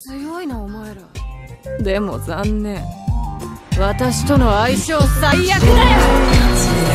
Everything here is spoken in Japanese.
強いなお前ら。でも残念、私との相性最悪だよ。